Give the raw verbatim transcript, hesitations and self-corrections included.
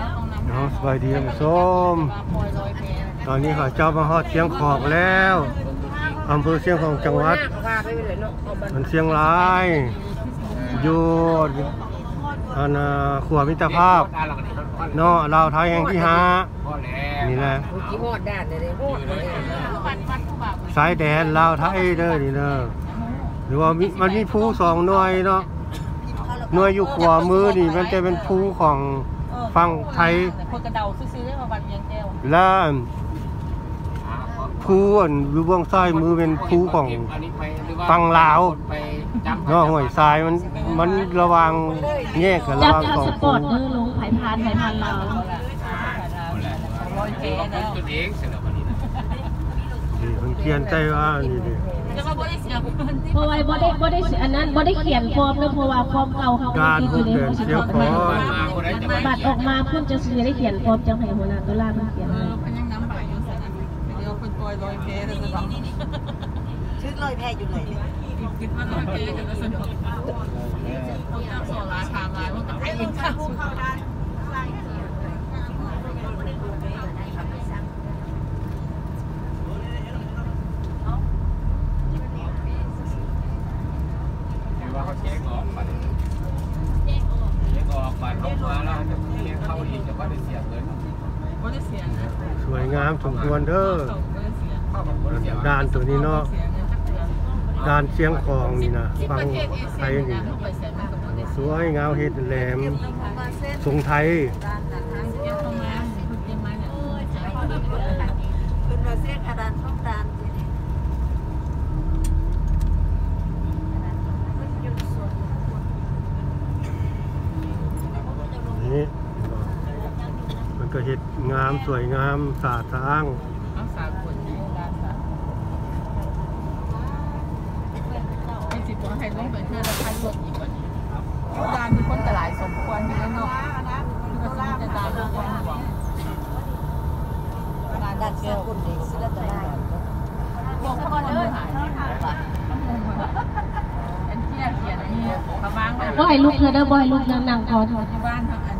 น้องสบายดีท่านผู้ชมตอนนี้ข้าเจ้ามาฮอดเชียงขอบแล้วอำเภอเชียงของจังหวัดมันเชียงรายอยู่อันขัวมิตรภาพเนาะลาวไทยแห่งที่ห้านี่แหละสายแดนลาวไทยเด้อนี่เด้อหรือว่ามันมีภูสองหน่วยเนาะหน่วยอยู่ขวามือนี่มันจะเป็นภูของฝั่งไทยและภูอยู่เบื้องซ้ายมือเป็นภูของฝั่งลาวเนาะห้วยทรายมันมันระวังแยกกันระวังของภูลงไผ่พานไผ่พานลาวนี่มันเขียนใจว่านี่ดิเพราะว่าบ่ได้บ่ได้อันนั้นบ่ได้เขียนฟอร์มนะเพราะว่าฟอร์มเก่าเขาการพูดเดินเสียงคอบัตรออกมาเพิ่นจะซื้อได้เขียนฟอร์มจังให้หัวหน้าตัวล่าเพิ่นเขียนให้ชื่อลอยแพอยู่เลยคิดว่าลอยแพจะสนุกเขาจะสอนราคามาว่ากับไอ้ยิงข้าวว่าเขาเช็คออกบัตรเช็คออกบัตรลงมาแล้วจะเลี้ยงเข้าอีกจะว่าได้เสียเงินว่าได้เสียนะสวยงามสมควรเด้อด่านตัวนี้เนาะด่านเชียงของนี่นะฟังไทยนี่สวยงามเฮ็ดแหลมทรงไทยนี่มันก็เฮ็ดงามสวยงามสะอาดสะอ้างให้ลงไปเพื่อเราพันรถอีกวันดานมีคนตลาดสมควรมีเนาะก็สมจะดานทุกคนหวังดานเชื่อคนเด็กซื้อแล้วจะได้บอกเขาว่าเลยหายอันเที่ยเขียนอันนี้เขาบ้างไว้บ่ให้ลูกเธอเด้อบ่ให้ลูกนั่งนั่งก่อนที่บ้านทาง